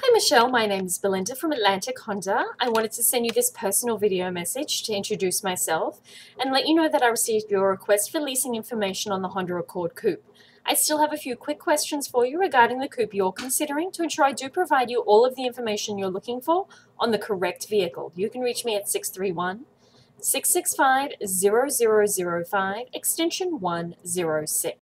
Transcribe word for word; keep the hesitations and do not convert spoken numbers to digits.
Hi Michelle, my name is Belinda from Atlantic Honda. I wanted to send you this personal video message to introduce myself and let you know that I received your request for leasing information on the Honda Accord Coupe. I still have a few quick questions for you regarding the coupe you're considering to ensure I do provide you all of the information you're looking for on the correct vehicle. You can reach me at six three one, six six five, zero zero zero five, extension one zero six.